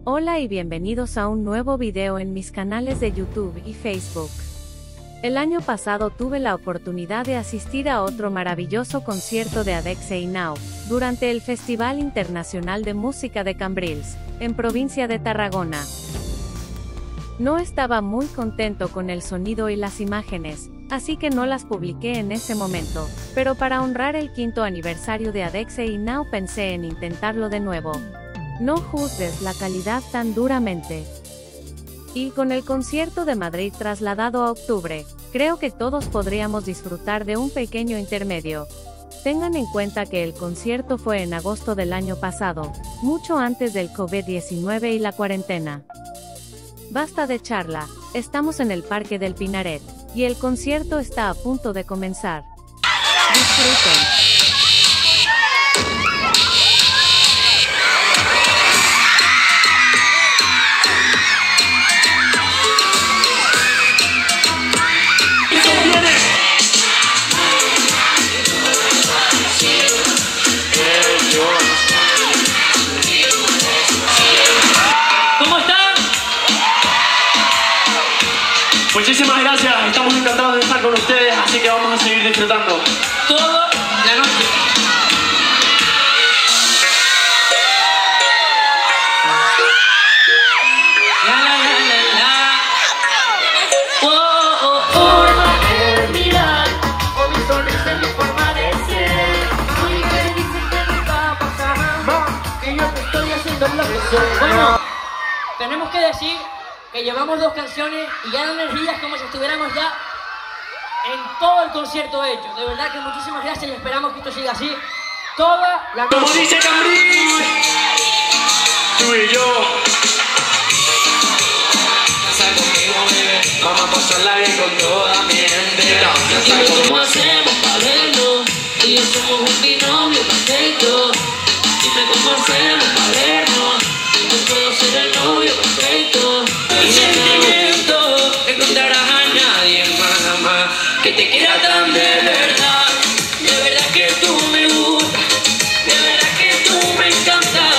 Hola y bienvenidos a un nuevo video en mis canales de YouTube y Facebook. El año pasado tuve la oportunidad de asistir a otro maravilloso concierto de Adexei Now, durante el Festival Internacional de Música de Cambrils, en provincia de Tarragona. No estaba muy contento con el sonido y las imágenes, así que no las publiqué en ese momento, pero para honrar el 5º aniversario de Adexei Now pensé en intentarlo de nuevo. No juzgues la calidad tan duramente. Y con el concierto de Madrid trasladado a octubre, creo que todos podríamos disfrutar de un pequeño intermedio. Tengan en cuenta que el concierto fue en agosto del año pasado, mucho antes del COVID-19 y la cuarentena. Basta de charla, estamos en el Parque del Pinaret, y el concierto está a punto de comenzar. Disfruten. Muchísimas gracias, estamos encantados de estar con ustedes, así que vamos a seguir disfrutando toda la noche. Forma de mirar, o mi sonrisa en mi forma de ser. Muy que dicen que no está pasando, que yo te estoy haciendo lo que soy. Bueno, tenemos que decir que llevamos 2 canciones y ya la energía es como si estuviéramos ya en todo el concierto hecho. De verdad que muchísimas gracias y esperamos que esto siga así toda la noche. Como dice Cambrils, tú y yo. Sal conmigo, bebé, vamos a pasarla bien con toda mi gente. Dime cómo hacemos para vernos, tú y yo somos un binomio perfecto. Dime cómo hacemos para vernos, yo puedo ser el novio perfecto. Y sentimiento, no encontrarás a nadie más que te quiera tan de verdad. De verdad que tú me gustas, de verdad que tú me encantas.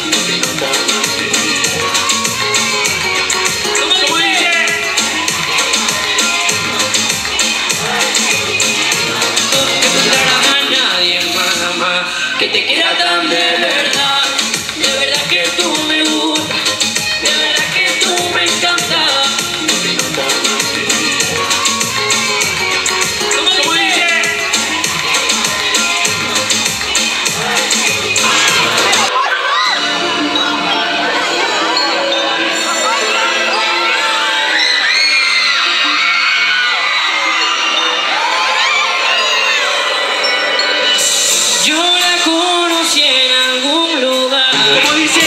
Como dice, no encontrarás a nadie más que te quiera tan de verdad. De verdad que tú me gustas, de verdad que tú me encantas. como dice. Yo la conocí en algún lugar, Como dice,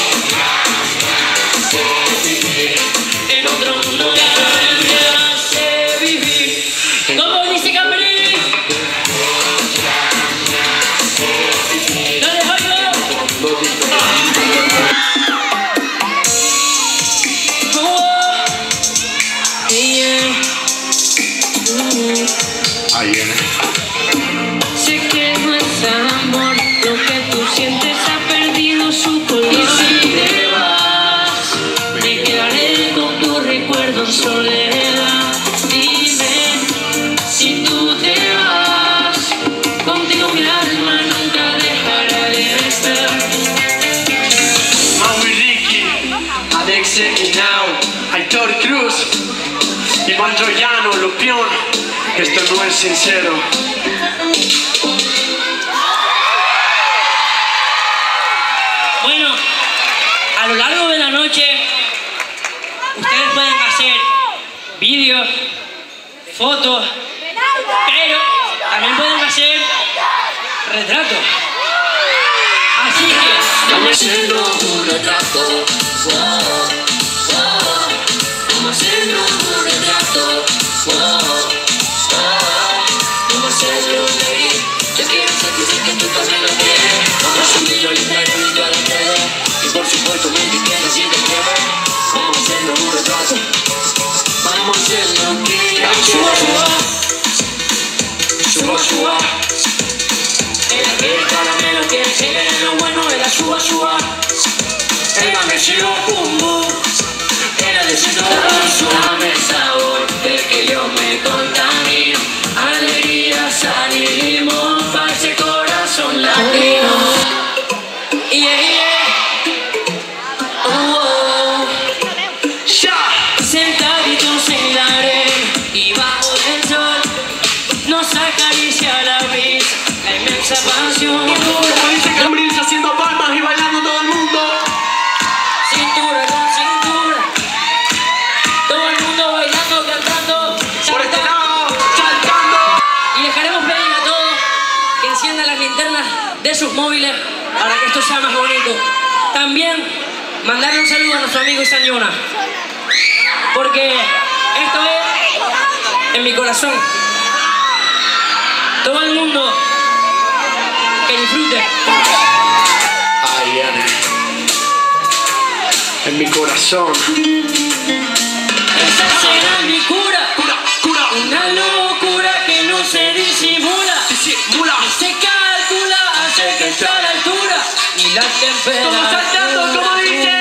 en otro mundo que me hace vivir. Como dice Cambrils, no dejo yo. Oh, yeah. ahí viene. Sé que no es amor, lo que tú sientes ha perdido su color. Y si te vas, me quedaré con tu recuerdo en soledad. Dime, si tú te vas, contigo mi alma nunca dejará de estar. Mau y Ricky, Adexei Now, Aitor Cruz, Iván Troyano, Lupión, que esto no es sincero. Bueno, a lo largo de la noche, ustedes pueden hacer vídeos, fotos, pero también pueden hacer retratos. Así que, Vamos haciendo un retrato. Vamos haciendo un retrato. Vamos a hacerlo, baby. Yo quiero sentir que tú también lo quieres. Vamos a subirlo al Instagram y a las redes. Y por supuesto me etiquetas si te quieres. Vamos a hacerlo un retrato. Vamos a hacerlo que suba, suba. El caramelo que se ve lo bueno de la suba, suba. Ella me llevó pum bum. Era de su Dame sabor del que yo me contamino. Alegría, sal y limón para ese corazón latino. Yeah, yeah. Oh, ya. sentaditos en la arena y bajo el sol nos acaricia la brisa, la inmensa pasión. Como dice Cambrils, haciendo palmas y bailando todo el mundo. Cintura con cintura, todo el mundo bailando, cantando, Por este saltando. lado, saltando. Y dejaremos pedir a todos que enciendan las linternas de sus móviles para que esto sea más bonito. También mandarle un saludo a nuestro amigo Isañona, porque esto es en mi corazón. Todo el mundo que disfrute. Ahí viene. En mi corazón. Esa será mi cura, Cura, cura. una locura que no se disimula. Disimula. Se calcula, hace que está a la altura y la temperatura. Todos saltando, como dice.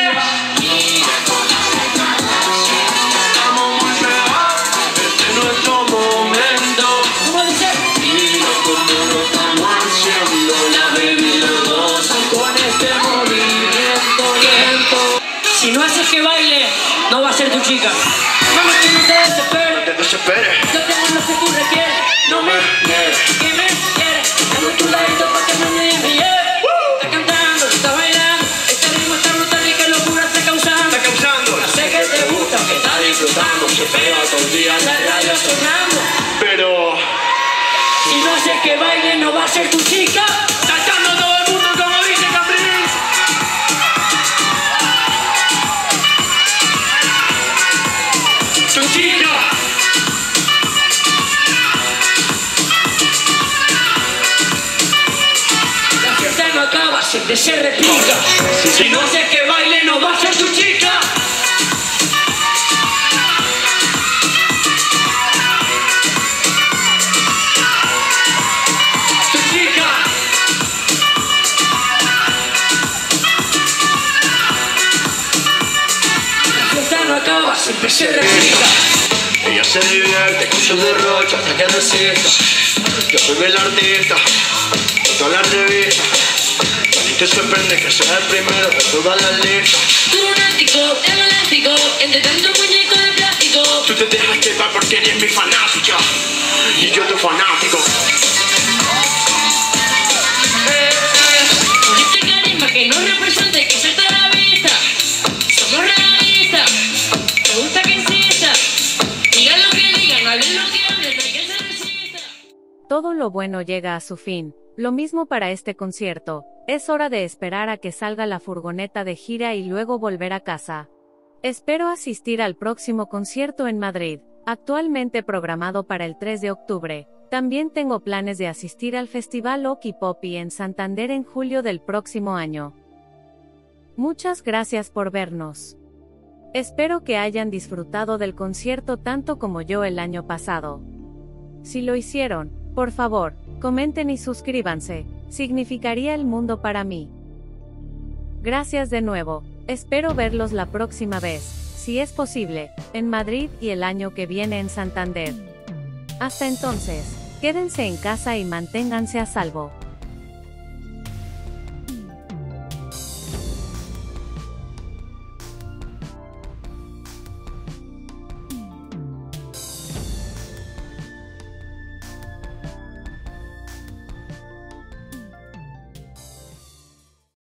Vamos muy pegados. Este es nuestro momento. ¿Cómo dice? Mira cómo lo estamos haciendo. La baby lo gozan con este movimiento lento. Si no haces que baile, no va a ser tu chica. Vamos, que no te desesperes. No te desesperes. Yo tengo lo que tú requieres. No me niegues. Que me quieres. Tengo tu ladito para que me lleve. Está cantando, está bailando. Este ritmo está brutal y qué locura está causando. Está causando. Sé que te gusta, que está disfrutando. Se pega todo el día en la radio sonando. Pero Si no haces que baile, no va a ser tu chica. saltando todo el mundo, como dice Cambrils. Tu chica. La fiesta no acaba, siempre se replica. Si no haces que baile, no va a ser tu chica. Tu chica. La fiesta no acaba, siempre se replica. Ella se divierte con sus derrochas hasta que resista. Yo soy el artista, con todas las revistas. Y te sorprende que sea el primero de todas las listas. Lunático, elástico, entre tanto muñeco de plástico. Tú te dejas llevar porque eres mi fanática y yo tu fanático. Este carisma que nos representa y que salta a la vista. Somos realistas, me gusta que insista. Digan lo que digan, hablen lo que hablen, no hay que se resista. Todo lo bueno llega a su fin. Lo mismo para este concierto. Es hora de esperar a que salga la furgoneta de gira y luego volver a casa. Espero asistir al próximo concierto en Madrid, actualmente programado para el 3 de octubre. También tengo planes de asistir al Festival Oki Popi en Santander en julio del próximo año. Muchas gracias por vernos. Espero que hayan disfrutado del concierto tanto como yo el año pasado. Si lo hicieron, por favor, comenten y suscríbanse, significaría el mundo para mí. Gracias de nuevo, espero verlos la próxima vez, si es posible, en Madrid y el año que viene en Santander. Hasta entonces, quédense en casa y manténganse a salvo.